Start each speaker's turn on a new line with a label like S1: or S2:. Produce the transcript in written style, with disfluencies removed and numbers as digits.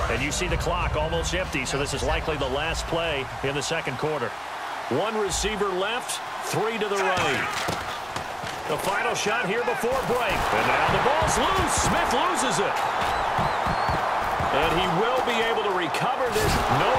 S1: And you see the clock almost empty, so this is likely the last play in the second quarter. One receiver left, 3 to the right. The final shot here before break. And now the ball's loose. Smith loses it. And he will be able to recover this. No